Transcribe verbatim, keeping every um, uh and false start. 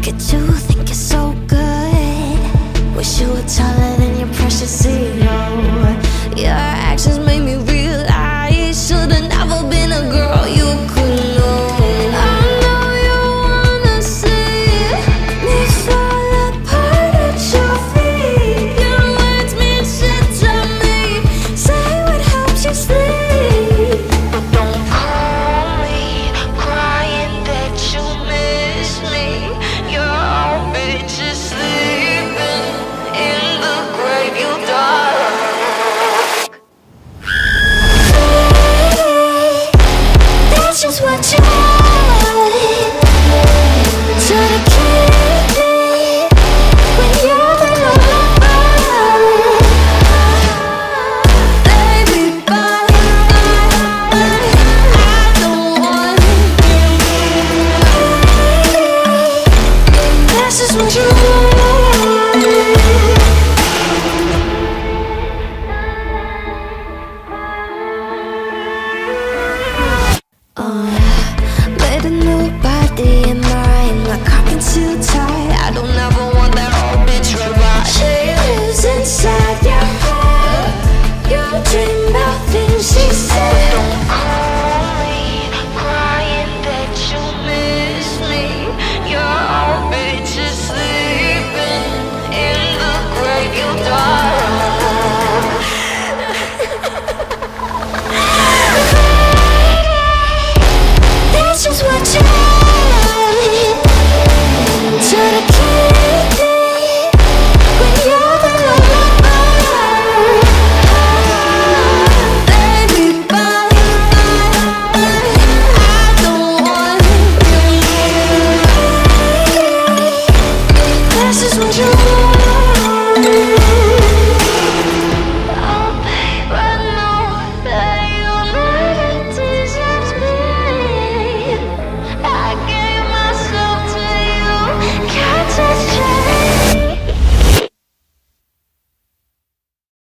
at you, think you're so good. Wish you were taller than your precious zero. Your actions made me realize should've never been a girl you could know. I know you wanna see me fall apart at your feet. Your words mean shit to me. Say what helps you sleep, but don't call me crying that you miss me. You're already just sleeping in the grave you dug. That's just what you want. Should've kept me when you're the lover. Baby, bye, bye, I don't want it. That's just what you want. Uh, Made a new body in mine, like I've been too tired.